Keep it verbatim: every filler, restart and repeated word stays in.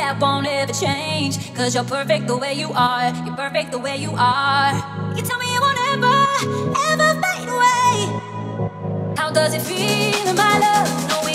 that won't ever change. Cause you're perfect the way you are. You're perfect the way you are. You tell me it won't ever, ever fade away. How does it feel, my love? No